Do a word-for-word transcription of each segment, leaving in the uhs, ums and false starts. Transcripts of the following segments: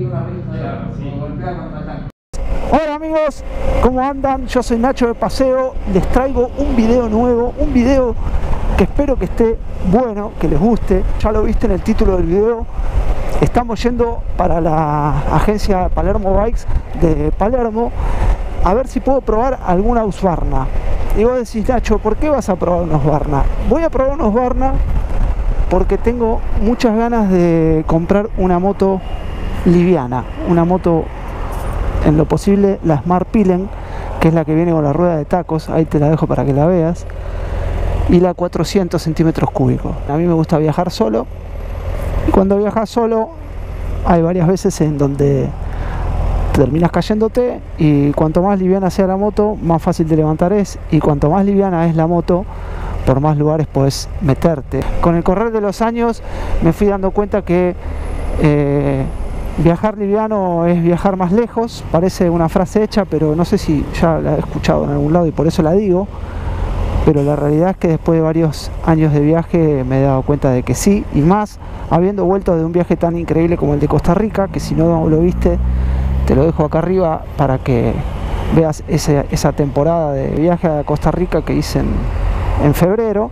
Hola amigos, ¿cómo andan? Yo soy Nacho de Paseo, les traigo un video nuevo, un video que espero que esté bueno, que les guste. Ya lo viste en el título del video. Estamos yendo para la agencia Palermo Bikes de Palermo a ver si puedo probar alguna Husqvarna. Y vos decís, Nacho, ¿por qué vas a probar una Husqvarna? Voy a probar una Husqvarna porque tengo muchas ganas de comprar una moto liviana, una moto en lo posible la Smart Pilen, que es la que viene con la rueda de tacos. Ahí te la dejo para que la veas, y la cuatrocientos centímetros cúbicos. A mí me gusta viajar solo, y cuando viajas solo hay varias veces en donde terminas cayéndote, y cuanto más liviana sea la moto, más fácil de levantar es, y cuanto más liviana es la moto, por más lugares puedes meterte. Con el correr de los años me fui dando cuenta que eh, viajar liviano es viajar más lejos. Parece una frase hecha, pero no sé si ya la he escuchado en algún lado y por eso la digo. Pero la realidad es que después de varios años de viaje me he dado cuenta de que sí, y más habiendo vuelto de un viaje tan increíble como el de Costa Rica, que si no lo viste, te lo dejo acá arriba para que veas ese, esa temporada de viaje a Costa Rica que hice en, en febrero.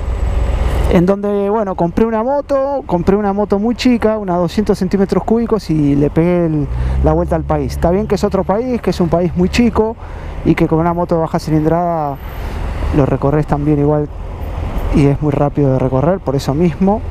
En donde, bueno, compré una moto, compré una moto muy chica, una doscientos centímetros cúbicos, y le pegué el, la vuelta al país. Está bien que es otro país, que es un país muy chico, y que con una moto de baja cilindrada lo recorres también igual, y es muy rápido de recorrer, por eso mismo.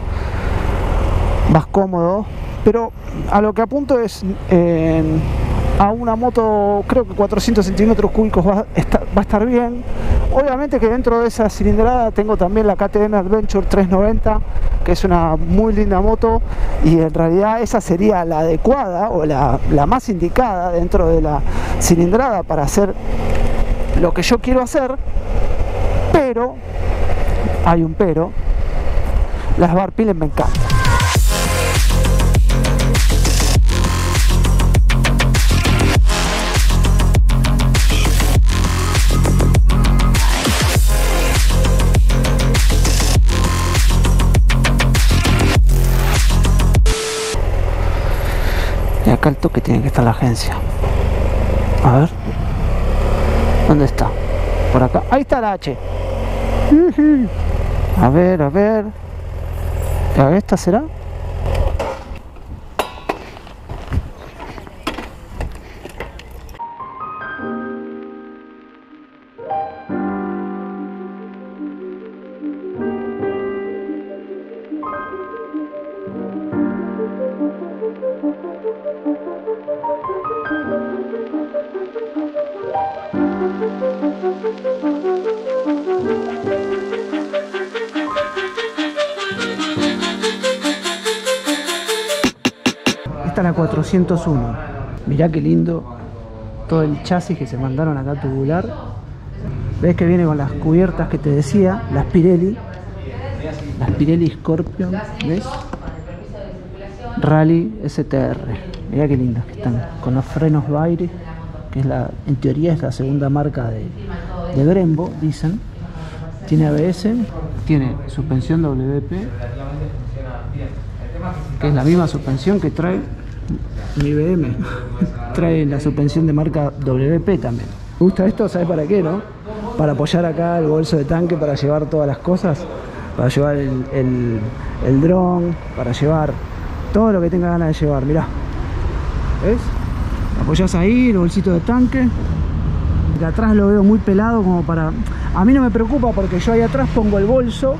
Vas cómodo, pero a lo que apunto es eh, a una moto, creo que cuatrocientos centímetros cúbicos va a, estar, va a estar bien. Obviamente que dentro de esa cilindrada tengo también la K T M Adventure trescientos noventa, que es una muy linda moto, y en realidad esa sería la adecuada o la, la más indicada dentro de la cilindrada para hacer lo que yo quiero hacer. Pero, hay un pero, las Smart Pilen me encantan. Y acá el toque tiene que estar la agencia. A ver, ¿dónde está? Por acá. Ahí está la H. A ver, a ver. A ver, ¿esta será? Esta es la cuatrocientos uno. Mirá qué lindo todo el chasis que se mandaron acá tubular. Ves que viene con las cubiertas que te decía, las Pirelli, las Pirelli Scorpion, ¿ves? Rally S T R. Mirá qué lindas que están, con los frenos Bairi, que es la, en teoría es la segunda marca de, de Brembo, dicen. Tiene A B S, tiene suspensión W P, que es la misma suspensión que trae mi B M. Trae la suspensión de marca W P también. Me gusta esto, ¿sabes para qué, no? Para apoyar acá el bolso de tanque, para llevar todas las cosas, para llevar el, el, el dron, para llevar todo lo que tenga ganas de llevar. Mirá, ¿ves? Apoyás ahí el bolsito de tanque. De atrás lo veo muy pelado como para... A mí no me preocupa porque yo ahí atrás pongo el bolso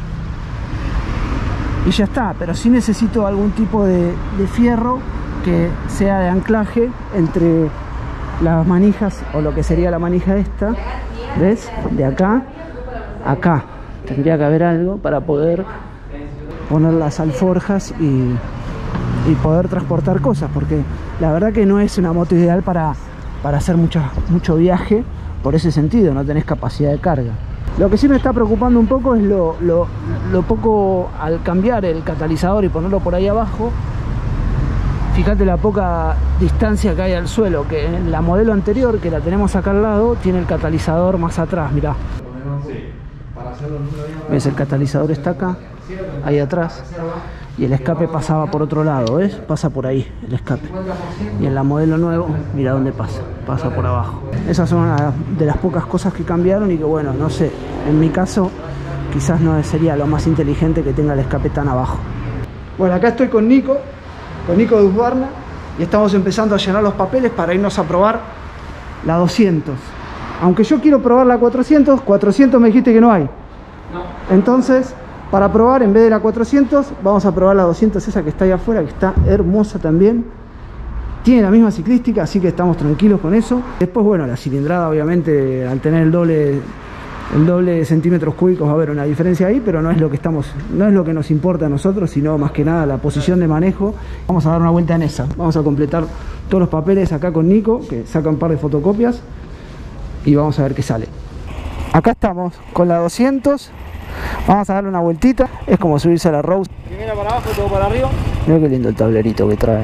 y ya está, pero sí necesito algún tipo de, de fierro que sea de anclaje entre las manijas, o lo que sería la manija esta, ¿ves? De acá a acá tendría que haber algo para poder poner las alforjas y, y poder transportar cosas, porque la verdad que no es una moto ideal para, para hacer mucha, mucho viaje. Por ese sentido, no tenés capacidad de carga. Lo que sí me está preocupando un poco es lo, lo, lo poco, al cambiar el catalizador y ponerlo por ahí abajo. Fíjate la poca distancia que hay al suelo, que en la modelo anterior, que la tenemos acá al lado, tiene el catalizador más atrás, mirá. ¿Ves? El catalizador está acá, ahí atrás. y el escape pasaba por otro lado, ¿ves? Pasa por ahí el escape. Y en la modelo nuevo, mira dónde pasa, pasa por abajo. Esas son una de las pocas cosas que cambiaron y que bueno, no sé, en mi caso quizás no sería lo más inteligente que tenga el escape tan abajo. Bueno, acá estoy con Nico, con Nico de Husqvarna, y estamos empezando a llenar los papeles para irnos a probar la doscientos. Aunque yo quiero probar la cuatrocientos, cuatrocientos me dijiste que no hay. No. Entonces, para probar, en vez de la cuatrocientos, vamos a probar la doscientos, esa que está ahí afuera, que está hermosa también. Tiene la misma ciclística, así que estamos tranquilos con eso. Después, bueno, la cilindrada, obviamente, al tener el doble, el doble de centímetros cúbicos va a haber una diferencia ahí, pero no es lo que estamos, no es lo que nos importa a nosotros, sino más que nada la posición de manejo. Vamos a dar una vuelta en esa. Vamos a completar todos los papeles acá con Nico, que saca un par de fotocopias, y vamos a ver qué sale. Acá estamos con la doscientos. Vamos a darle una vueltita. Es como subirse a la Rose. Primera para abajo, todo para arriba. Mira qué lindo el tablerito que trae.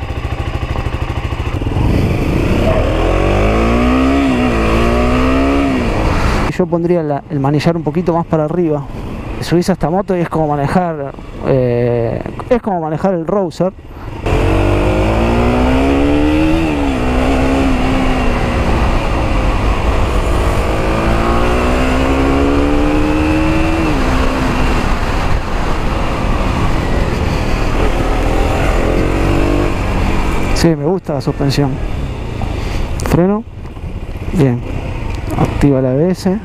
Yo pondría la, el manillar un poquito más para arriba. Subís a esta moto y es como manejar eh, es como manejar el Rouser. Sí, me gusta la suspensión. Freno. Bien. Activa el A B S.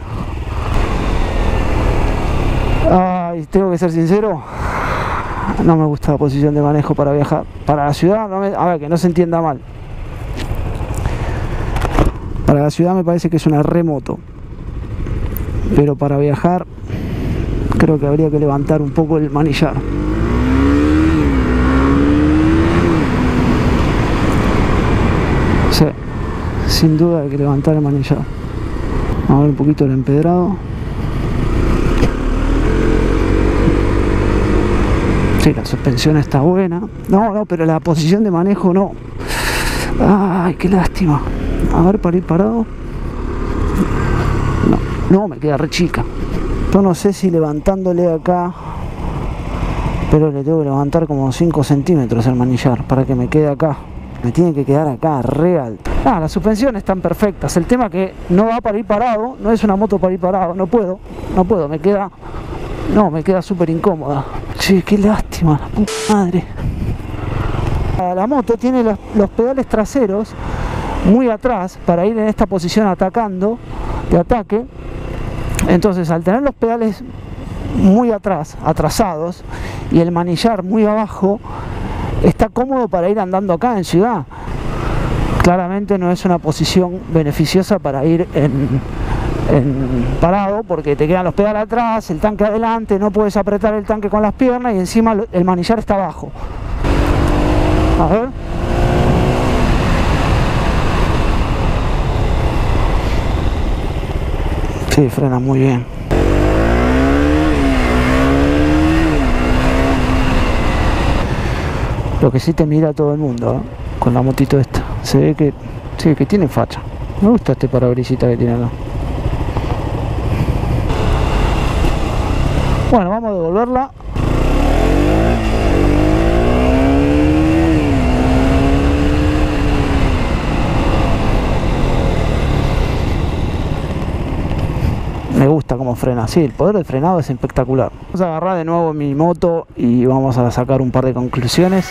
Ay, tengo que ser sincero. No me gusta la posición de manejo para viajar. Para la ciudad, no me, a ver, que no se entienda mal. Para la ciudad me parece que es una remoto. Pero para viajar, creo que habría que levantar un poco el manillar. Sí, sin duda hay que levantar el manillar. Vamos a ver un poquito el empedrado. Sí, la suspensión está buena. No, no, pero la posición de manejo no. Ay, qué lástima. A ver, para ir parado. No, no, me queda re chica. Yo no sé si levantándole acá, pero le tengo que levantar como cinco centímetros el manillar para que me quede acá. Me tiene que quedar acá, re alto. Ah, las suspensiones están perfectas. El tema que no va para ir parado, no es una moto para ir parado, no puedo, no puedo, me queda, no, me queda súper incómoda. Che, qué lástima, la puta madre. La moto tiene los, los pedales traseros muy atrás para ir en esta posición atacando, de ataque. Entonces, al tener los pedales muy atrás, atrasados, y el manillar muy abajo, está cómodo para ir andando acá en ciudad. Claramente no es una posición beneficiosa para ir en, en parado, porque te quedan los pedales atrás, el tanque adelante, no puedes apretar el tanque con las piernas y encima el manillar está abajo. A ver. Sí, frena muy bien. Lo que sí te mira todo el mundo, ¿eh? Con la motito esta. Se ve que, sí, que tiene facha. Me gusta este parabrisita que tiene acá. Bueno, vamos a devolverla. Me gusta cómo frena, sí, el poder de frenado es espectacular. Vamos a agarrar de nuevo mi moto y vamos a sacar un par de conclusiones.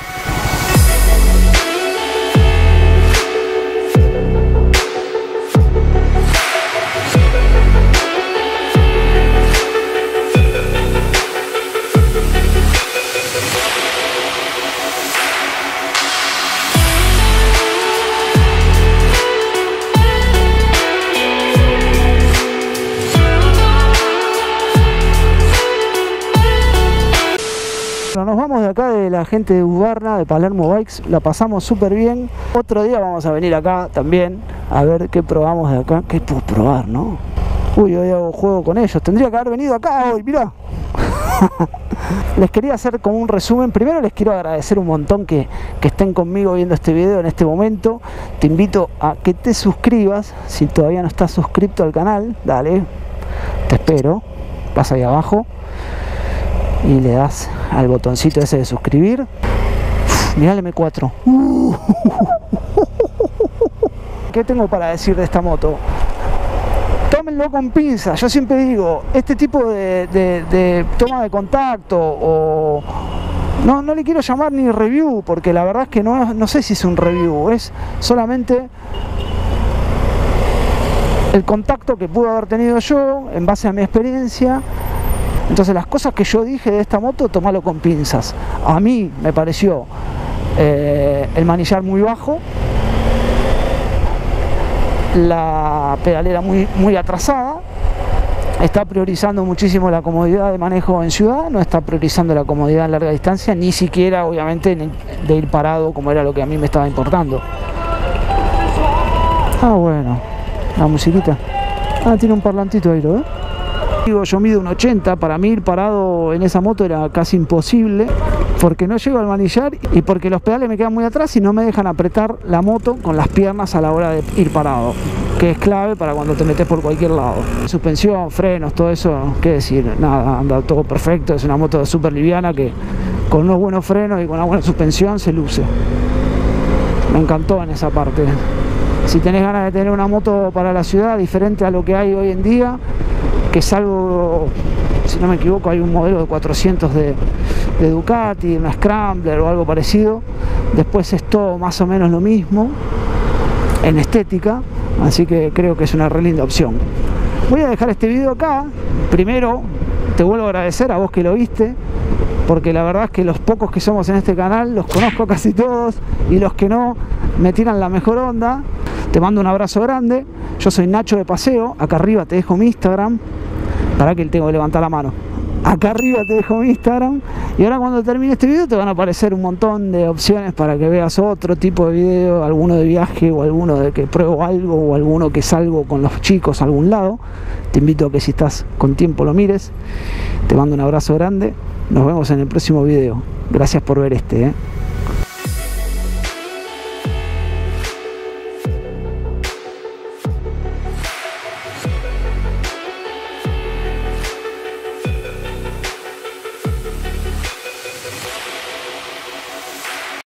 Nos vamos de acá de la gente de Husqvarna, de Palermo Bikes, la pasamos súper bien. Otro día vamos a venir acá también a ver qué probamos de acá. ¿Qué puedo probar, no? Uy, hoy hago juego con ellos. Tendría que haber venido acá hoy, mirá. Les quería hacer como un resumen. Primero les quiero agradecer un montón que, que estén conmigo viendo este video en este momento. Te invito a que te suscribas. Si todavía no estás suscrito al canal, dale, te espero. Pasa ahí abajo. y le das al botoncito ese de suscribir. Uf, mirá el eme cuatro. Uh. ¿Qué tengo para decir de esta moto? Tómenlo con pinzas. Yo siempre digo, este tipo de, de, de toma de contacto o... No, no le quiero llamar ni review, porque la verdad es que no, no sé si es un review, es solamente el contacto que pude haber tenido yo en base a mi experiencia. Entonces las cosas que yo dije de esta moto, tomalo con pinzas. A mí me pareció eh, el manillar muy bajo, la pedalera muy, muy atrasada, está priorizando muchísimo la comodidad de manejo en ciudad, no está priorizando la comodidad en larga distancia, ni siquiera obviamente de ir parado, como era lo que a mí me estaba importando. Ah, bueno, la musiquita. Ah, tiene un parlantito ahí, ¿lo ves? Digo, yo mido un ochenta, para mí ir parado en esa moto era casi imposible, porque no llego al manillar y porque los pedales me quedan muy atrás y no me dejan apretar la moto con las piernas a la hora de ir parado, que es clave para cuando te metes por cualquier lado. Suspensión, frenos, todo eso, qué decir, nada, anda todo perfecto. Es una moto súper liviana que con unos buenos frenos y con una buena suspensión se luce. Me encantó en esa parte. Si tenés ganas de tener una moto para la ciudad diferente a lo que hay hoy en día, que es algo, si no me equivoco, hay un modelo de cuatrocientos de, de Ducati, una Scrambler o algo parecido. Después es todo más o menos lo mismo en estética, así que creo que es una re linda opción. Voy a dejar este video acá. Primero te vuelvo a agradecer a vos que lo viste, porque la verdad es que los pocos que somos en este canal los conozco casi todos, y los que no me tiran la mejor onda. Te mando un abrazo grande. Yo soy Nacho de Paseo. Acá arriba te dejo mi Instagram. Para que tengo que levantar la mano. Acá arriba te dejo mi Instagram. Y ahora cuando termine este video te van a aparecer un montón de opciones para que veas otro tipo de video, alguno de viaje o alguno de que pruebo algo o alguno que salgo con los chicos a algún lado. Te invito a que si estás con tiempo lo mires. Te mando un abrazo grande. Nos vemos en el próximo video. Gracias por ver este, ¿eh?